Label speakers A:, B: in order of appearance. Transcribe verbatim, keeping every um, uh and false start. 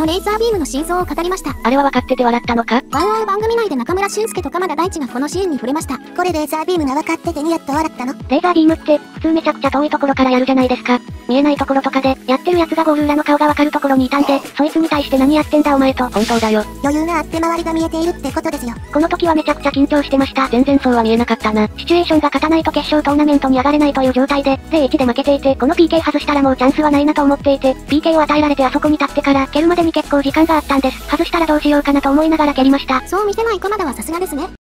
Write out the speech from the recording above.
A: のレーザービームの真相を語りました。
B: あれは分かってて笑ったのか？
A: ワンワン番組内で中村俊輔と鎌田大地がこのシーンに触れました。これレーザービームが分かっててにやっと笑ったの？
B: レーザービームって、普通めちゃくちゃ遠いところからやるじゃないですか。見えないところとかで、やってる奴がゴール裏の顔がわかるところにいたんで、そいつに対して何やってんだお前と。本当だよ。
A: 余裕があって周りが見えているってことですよ。
B: この時はめちゃくちゃ緊張してました。全然そうは見えなかったな。シチュエーションが勝たないと決勝トーナメントに上がれないという状態で、ゼロたいいちで負けていて、この ピーケー 外したらもうチャンスはないなと思っていて、ピーケー を与えられてあそこに立ってから、蹴るまでに結構時間があったんです。外したらどうしようかなと思いながら蹴りました。
A: そう見せない鎌田はさすがですね。